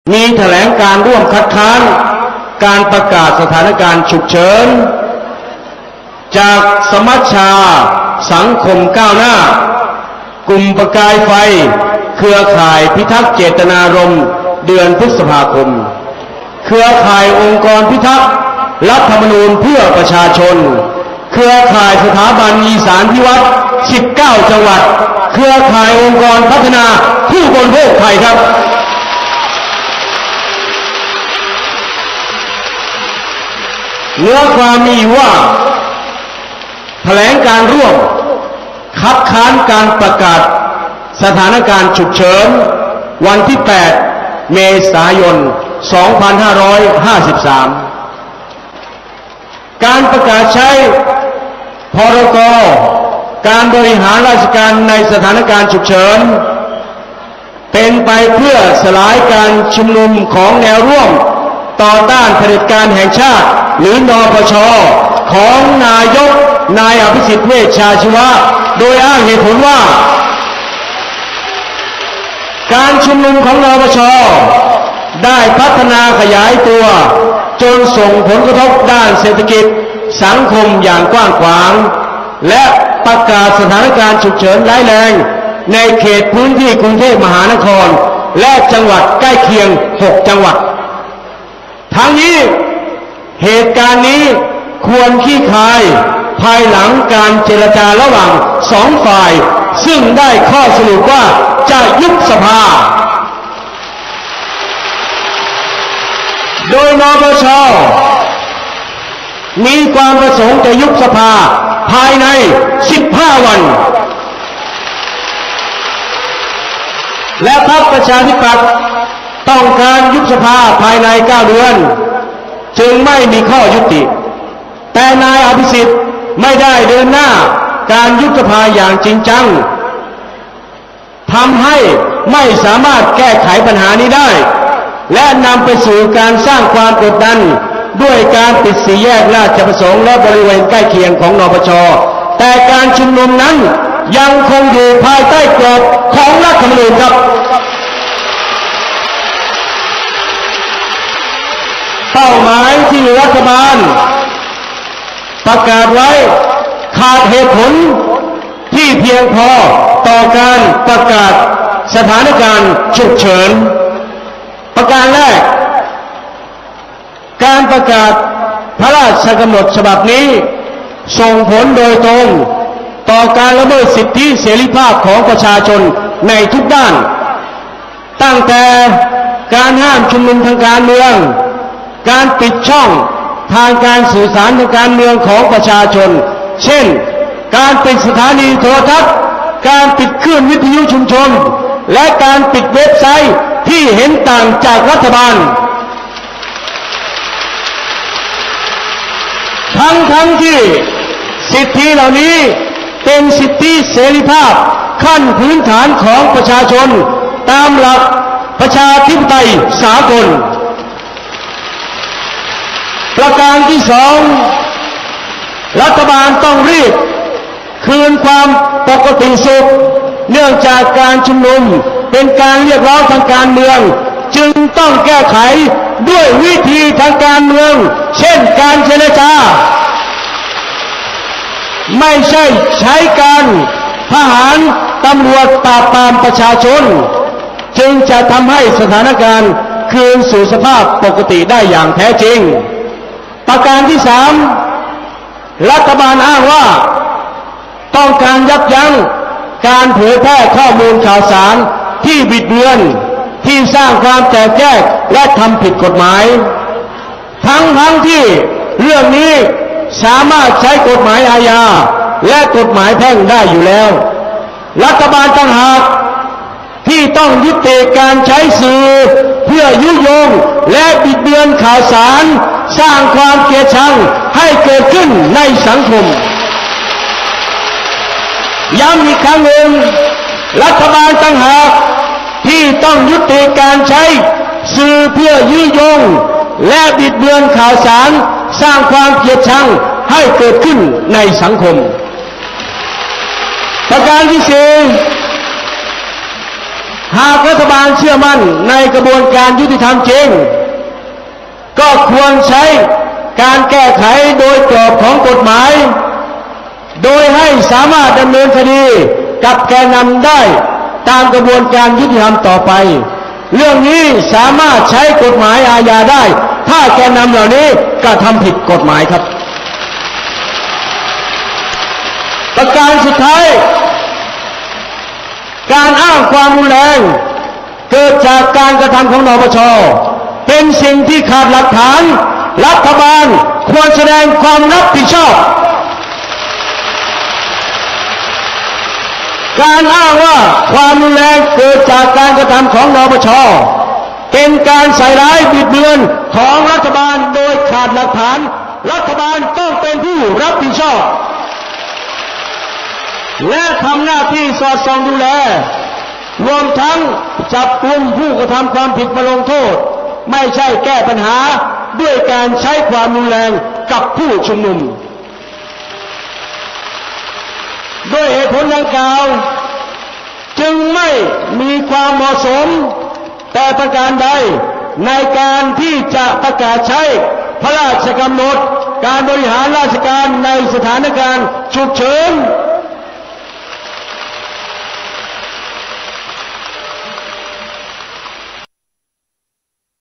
มีแถลงการร่วมคัดค้านการประกาศสถานการณ์ฉุกเฉินจากสมัชชาสังคมก้าวหน้ากลุ่มประกายไฟเครือข่ายพิทักษ์เจตนารมณ์เดือนพฤษภาคมเครือข่ายองค์กรพิทักษ์รัฐธรรมนูญเพื่อประชาชนเครือข่ายสถาบันอีสานพิวัตร19 จังหวัดเครือข่ายองค์กรพัฒนาผู้บริโภคไทยครับเนื้อความมีว่าแถลงการร่วมคัดค้านการประกาศสถานการณ์ฉุกเฉินวันที่ 8 เมษายน 2553 การประกาศใช้พรก.การบริหารราชการในสถานการณ์ฉุกเฉินเป็นไปเพื่อสลายการชุมนุมของแนวร่วมต่อต้านเผด็จการแห่งชาติหรือนปช.ของนายกนายอภิสิทธิ์เวชชาชีวะโดยอ้างเหตุผลว่าการชุมนุมของนปช.ได้พัฒนาขยายตัวจนส่งผลกระทบด้านเศรษฐกิจสังคมอย่างกว้างขวางและประกาศสถานการณ์ฉุกเฉินร้ายแรงในเขตพื้นที่กรุงเทพมหานครและจังหวัดใกล้เคียง6 จังหวัดทั้งนี้เหตุการณ์นี้ควรคลี่คลายภายหลังการเจรจาระหว่าง2 ฝ่ายซึ่งได้ข้อสรุปว่าจะยุบสภาโดยนปช.มีความประสงค์จะยุบสภาภายใน15 วันและพรรคประชาธิปัตย์ต้องการยุบสภาภายใน9 เดือนจึงไม่มีข้อยุติแต่นายอภิสิทธิ์ไม่ได้เดินหน้าการยุบสภาอย่างจริงจังทำให้ไม่สามารถแก้ไขปัญหานี้ได้และนำไปสู่การสร้างความกดดันด้วยการปิด4 แยกราชประสงค์และบริเวณใกล้เคียงของนปช.แต่การชุมนุมนั้นยังคงอยู่ภายใต้กรอบของรัฐธรรมนูญครับเป้าหมายที่รัฐบาลประกาศไว้ขาดเหตุผลที่เพียงพอต่อการประกาศสถานการณ์ฉุกเฉินประการแรกการประกาศพระราชกำหนดฉบับนี้ส่งผลโดยตรงต่อการละเมิดสิทธิเสรีภาพของประชาชนในทุกด้านตั้งแต่การห้ามชุมนุมทางการเมืองการปิดช่องทางการสื่อสารทางการเมืองของประชาชนเช่นการปิดสถานีโทรทัศน์การปิดคลื่นวิทยุชุมชนและการปิดเว็บไซต์ที่เห็นต่างจากรัฐบาลทั้งที่สิทธิเหล่านี้เป็นสิทธิเสรีภาพขั้นพื้นฐานของประชาชนตามหลักประชาธิปไตยสากลประการที่ 2รัฐบาลต้องรีบคืนความปกติสุขเนื่องจากการชุมนุมเป็นการเรียกร้องทางการเมืองจึงต้องแก้ไขด้วยวิธีทางการเมืองเช่นการเจรจาไม่ใช่ใช้การทหารตำรวจปราบปรามประชาชนจึงจะทำให้สถานการณ์คืนสู่สภาพปกติได้อย่างแท้จริงประการที่ 3รัฐบาลอ้างว่าต้องการยับยั้งการเผยแพร่ข้อมูลข่าวสารที่บิดเบือนที่สร้างความแตกแยกและทำผิดกฎหมายทั้งที่เรื่องนี้สามารถใช้กฎหมายอาญาและกฎหมายแพ่งได้อยู่แล้วรัฐบาลต่างหากที่ต้องยุติการใช้สื่อเพื่อยุยงและบิดเบือนข่าวสารสร้างความเกลียดชังให้เกิดขึ้นในสังคมย้ำอีกครั้งหนึ่งรัฐบาลต่างหากที่ต้องยุติการใช้สื่อเพื่อยุยงและบิดเบือนข่าวสารสร้างความเกลียดชังให้เกิดขึ้นในสังคมประการที่ 4 หากรัฐบาลเชื่อมั่นในกระบวนการยุติธรรมจริงก็ควรใช้การแก้ไขโดยกรอบของกฎหมายโดยให้สามารถดำเนินคดีกับแกนนำได้ตามกระบวนการยุติธรรมต่อไปเรื่องนี้สามารถใช้กฎหมายอาญาได้ถ้าแกนนำเหล่านี้กระทำผิดกฎหมายครับประการสุดท้ายการอ้างความรุนแรงเกิดจากการกระทำของนปช.เป็นสิ่งที่ขาดหลักฐานรัฐบาลควรแสดงความรับผิดชอบการอ้างว่าความรุนแรงเกิดจากการกระทำของนปช.เป็นการใส่ร้ายบิดเบือนของรัฐบาลโดยขาดหลักฐานรัฐบาลต้องเป็นผู้รับผิดชอบและทำหน้าที่สอดส่องดูแลรวมทั้งจับกุมผู้กระทำความผิดมาลงโทษไม่ใช่แก้ปัญหาด้วยการใช้ความรุนแรงกับผู้ชุมนุมด้วยเหตุผลดังกล่าวจึงไม่มีความเหมาะสมแต่ประการใดในการที่จะประกาศใช้พระราชกำหนดการบริหารราชการในสถานการณ์ฉุกเฉิน